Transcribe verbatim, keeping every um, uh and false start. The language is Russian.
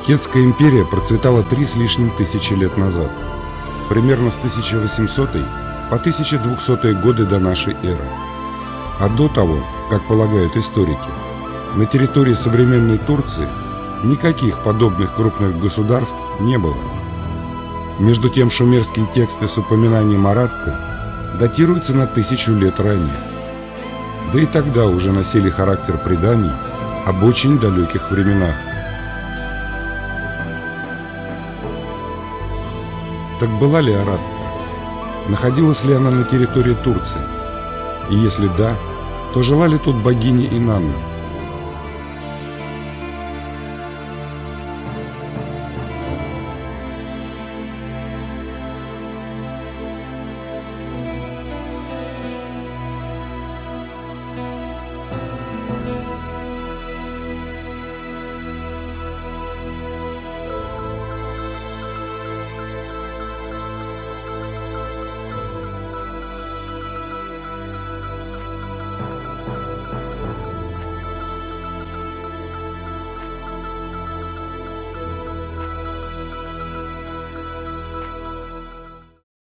Кетская империя процветала три с лишним тысячи лет назад, примерно с тысяча восьмисотого по тысяча двухсотые годы до нашей эры. А до того, как полагают историки, на территории современной Турции никаких подобных крупных государств не было. Между тем, шумерские тексты с упоминанием Аратты датируются на тысячу лет ранее. Да и тогда уже носили характер преданий об очень далеких временах. Так была ли Аратта? Находилась ли она на территории Турции? И если да, то жила ли тут богиня Инанна?